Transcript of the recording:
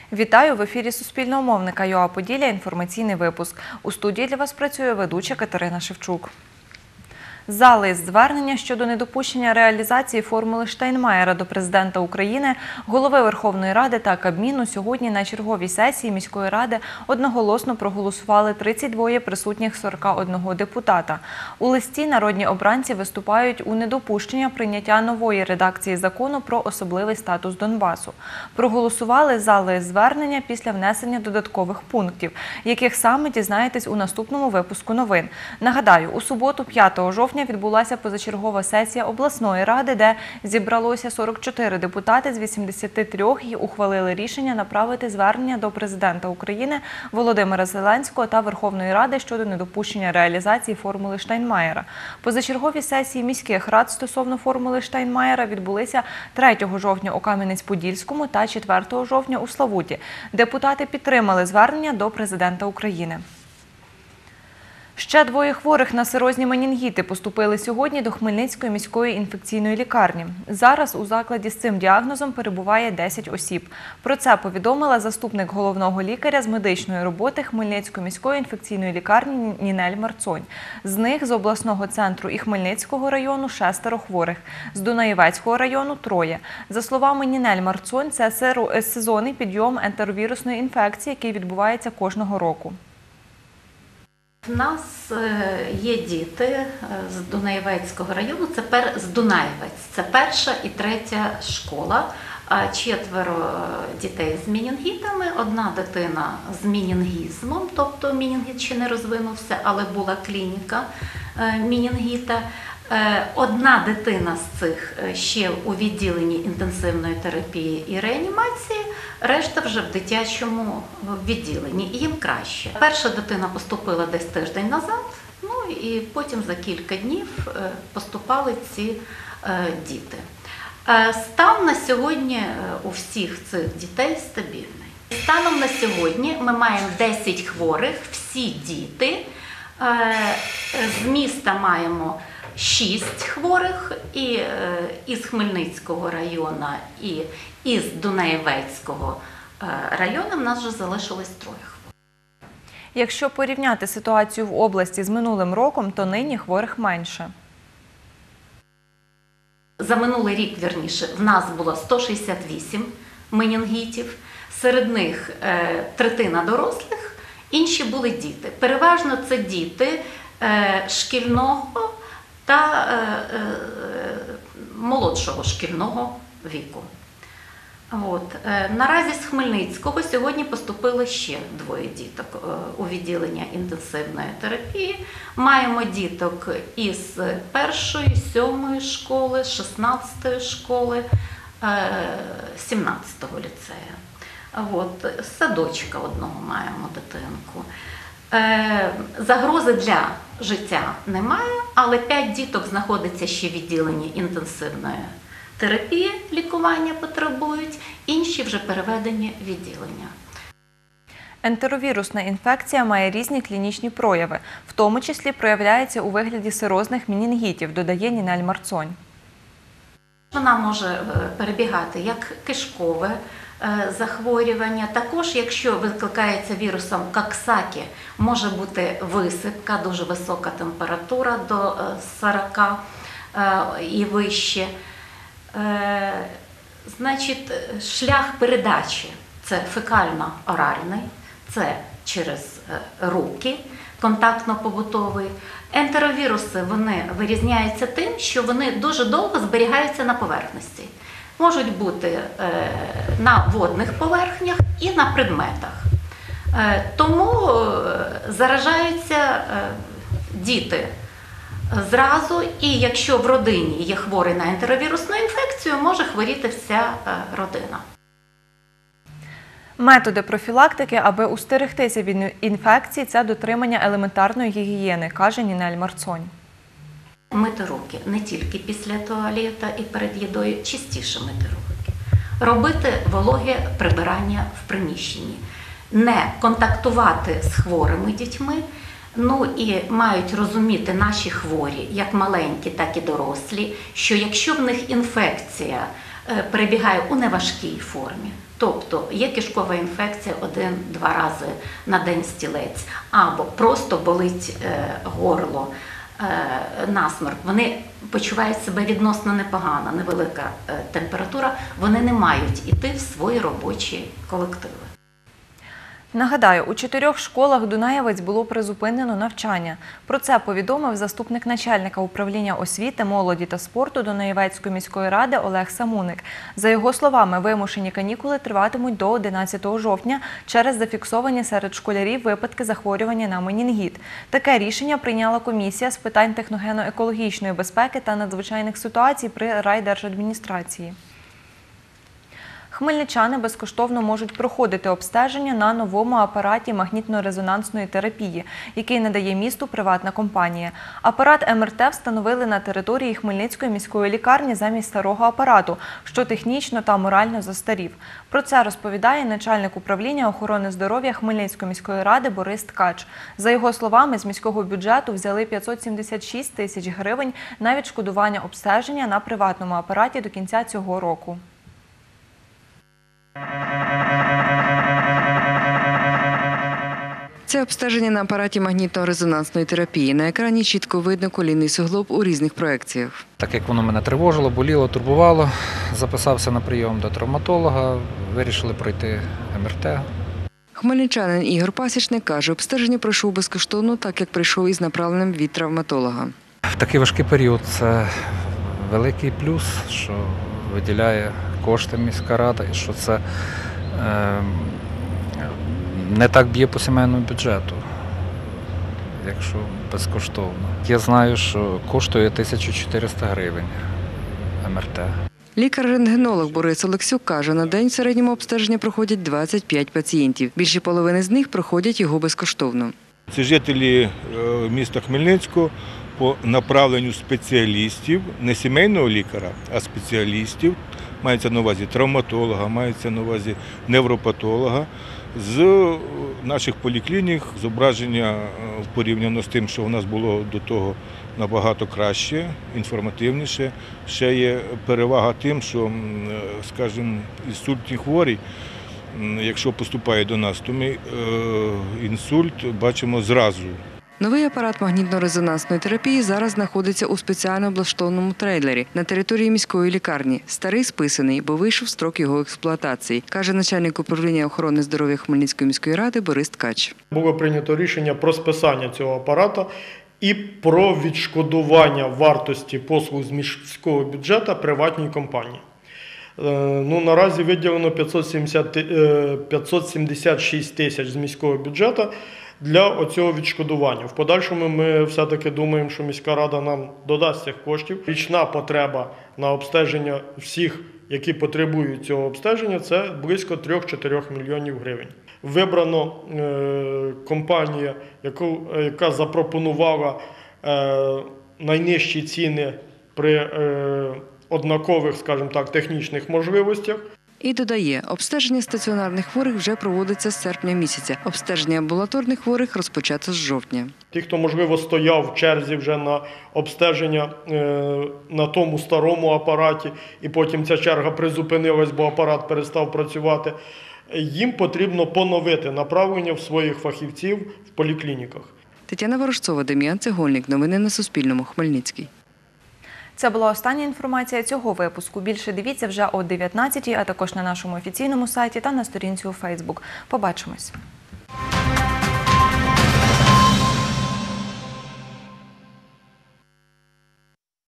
Вітаю! В ефірі Суспільного мовника ЮА Поділля інформаційний випуск. У студії для вас працює ведуча Катерина Шевчук. За лист звернення щодо недопущення реалізації формули Штайнмаєра до президента України, голови Верховної Ради та Кабміну сьогодні на черговій сесії міської ради одноголосно проголосували 32 присутніх 41 депутата. У листі народні обранці виступають у недопущення прийняття нової редакції закону про особливий статус Донбасу. Проголосували за лист звернення після внесення додаткових пунктів, яких саме дізнаєтесь у наступному випуску новин. Нагадаю, у суботу, 5 жовтня, відбулася позачергова сесія обласної ради, де зібралося 44 депутати з 83 і ухвалили рішення направити звернення до президента України Володимира Зеленського та Верховної Ради щодо недопущення реалізації формули Штайнмаєра. Позачергові сесії міських рад стосовно формули Штайнмаєра відбулися 3 жовтня у Кам'янець-Подільському та 4 жовтня у Славуті. Депутати підтримали звернення до президента України. Ще 2 хворих на серозні менінгіти поступили сьогодні до Хмельницької міської інфекційної лікарні. Зараз у закладі з цим діагнозом перебуває 10 осіб. Про це повідомила заступник головного лікаря з медичної роботи Хмельницької міської інфекційної лікарні Нінель Марцонь. З них з обласного центру і Хмельницького району 6 хворих, з Дунаєвецького району – 3. За словами Нінель Марцонь, це сезонний підйом ентеровірусної інфекції, який відбувається кожного року. У нас є діти з Дунаєвецького району, з Дунаєвець, це 1 і 3 школа, 4 дітей з менінгітами, 1 дитина з менінгізмом, тобто менінгіт ще не розвинувся, але була клініка менінгіта. 1 дитина з цих ще у відділенні інтенсивної терапії і реанімації, решта вже в дитячому відділенні, і їм краще. Перша дитина поступила десь тиждень назад, ну і потім за кілька днів поступали ці діти. Стан на сьогодні у всіх цих дітей стабільний. Станом на сьогодні ми маємо 10 хворих, всі діти. З міста маємо 6 хворих, і із Хмельницького району, і із Дунаєвецького району в нас вже залишилось 3 хворих. Якщо порівняти ситуацію в області з минулим роком, то нині хворих менше. За минулий рік, вірніше, в нас було 168 менінгітів, серед них третина дорослих, інші були діти. Переважно це діти шкільного та молодшого шкільного віку. Наразі з Хмельницького сьогодні поступили ще 2 діток у відділення інтенсивної терапії. Маємо діток із 1-ї, 7-ї школи, 16-ї школи, 17-го ліцею. З садочка одного маємо дитинку. Загрози для життя немає, але 5 діток знаходиться ще в відділенні інтенсивної терапії, лікування потребують, інші вже переведені в відділення. Ентеровірусна інфекція має різні клінічні прояви, в тому числі проявляється у вигляді серозних менінгітів, додає Нінель Марцонь. Вона може перебігати як кишкове захворювання. Також, якщо викликається вірусом Коксакі, може бути висипка, дуже висока температура до 40 і вище. Значить, шлях передачі – це фекально-оральний, це через руки, контактно-побутовий. Ентеровіруси, вони вирізняються тим, що вони дуже довго зберігаються на поверхності. Можуть бути на водних поверхнях і на предметах. Тому заражаються діти зразу, і якщо в родині є хворий на ентеровірусну інфекцію, може хворіти вся родина. Методи профілактики, аби устерегтися від інфекцій – це дотримання елементарної гігієни, каже Нінель Марцонь. Мити руки не тільки після туалету і перед їдою, частіше мити руки. Робити вологе прибирання в приміщенні. Не контактувати з хворими дітьми. Ну і мають розуміти наші хворі, як маленькі, так і дорослі, що якщо в них інфекція перебігає у неважкій формі, Тобто є кишкова інфекція 1-2 рази на день стілець, або просто болить горло, насморк. Вони почувають себе відносно непогано, невелика температура, вони не мають іти в свої робочі колективи. Нагадаю, у 4 школах Дунаєвець було призупинено навчання. Про це повідомив заступник начальника управління освіти, молоді та спорту Дунаєвецької міської ради Олег Самуник. За його словами, вимушені канікули триватимуть до 11 жовтня через зафіксовані серед школярів випадки захворювання на менінгіт. Таке рішення прийняла комісія з питань техногенно-екологічної безпеки та надзвичайних ситуацій при райдержадміністрації. Хмельничани безкоштовно можуть проходити обстеження на новому апараті магнітно-резонансної терапії, який надає місту приватна компанія. Апарат МРТ встановили на території Хмельницької міської лікарні замість старого апарату, що технічно та морально застарів. Про це розповідає начальник управління охорони здоров'я Хмельницької міської ради Борис Ткач. За його словами, з міського бюджету взяли 576 тисяч гривень на відшкодування обстеження на приватному апараті до кінця цього року. Це обстеження на апараті магнітно-резонансної терапії. На екрані чітко видно колінний суглоб у різних проекціях. Так як воно мене тривожило, боліло, турбувало, записався на прийом до травматолога, вирішили пройти МРТ. Хмельничанин Ігор Пасічник каже, обстеження пройшов безкоштовно, так як прийшов із направленням від травматолога. В такий важкий період це великий плюс, що виділяє кошти міська рада і що це не так б'є по сімейному бюджету, якщо безкоштовно. Я знаю, що коштує 1400 гривень МРТ. Лікар-рентгенолог Борис Олексюк каже, на день в середньому обстеження проходять 25 пацієнтів. Більше половини з них проходять його безкоштовно. Це жителі міста Хмельницького по направленню спеціалістів, не сімейного лікаря, а спеціалістів, мається на увазі травматолога, мається на увазі невропатолога, з наших поліклінік зображення порівняно з тим, що у нас було до того набагато краще, інформативніше. Ще є перевага тим, що, скажімо, інсультні хворі, якщо поступає до нас, то ми інсульт бачимо зразу. Новий апарат магнітно-резонансної терапії зараз знаходиться у спеціально облаштованому трейлері на території міської лікарні. Старий списаний, бо вийшов строк його експлуатації, каже начальник управління охорони здоров'я Хмельницької міської ради Борис Ткач. Було прийнято рішення про списання цього апарата і про відшкодування вартості послуг з міського бюджету приватній компанії. Наразі виділено 576 тисяч з міського бюджету для оцього відшкодування. В подальшому ми все-таки думаємо, що міська рада нам додасть цих коштів. Річна потреба на обстеження всіх, які потребують цього обстеження, це близько 3-4 мільйонів гривень. Вибрано компанію, яка запропонувала найнижчі ціни при однакових, скажімо так, технічних можливостях. І додає, обстеження стаціонарних хворих вже проводиться з серпня місяця. Обстеження амбулаторних хворих розпочато з жовтня. Ті, хто, можливо, стояв в черзі вже на обстеження на тому старому апараті, і потім ця черга призупинилась, бо апарат перестав працювати, їм потрібно поновити направлення в своїх фахівців в поліклініках. Тетяна Ворожцова, Дем'ян Цегольник. Новини на Суспільному. Хмельницький. Це була остання інформація цього випуску. Більше дивіться вже о 19-й, а також на нашому офіційному сайті та на сторінці у Фейсбук. Побачимось.